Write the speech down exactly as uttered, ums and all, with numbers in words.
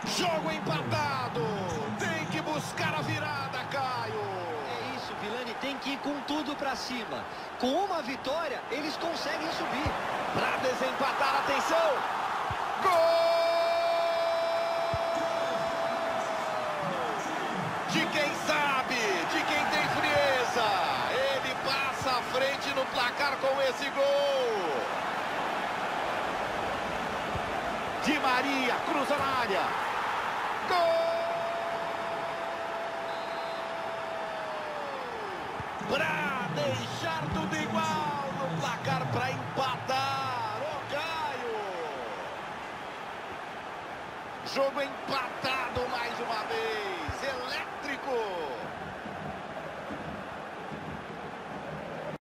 Jogo empatado. Tem que buscar a virada, Caio. É isso, Vilani, tem que ir com tudo pra cima. Com uma vitória, eles conseguem subir. Pra desempatar, atenção. Gol! De quem sabe, de quem tem frieza. Ele passa à frente no placar com esse gol. Di Maria, cruza na área. Gol! Pra deixar tudo igual no placar, pra empatar. Ô, Caio! Jogo empatado mais uma vez.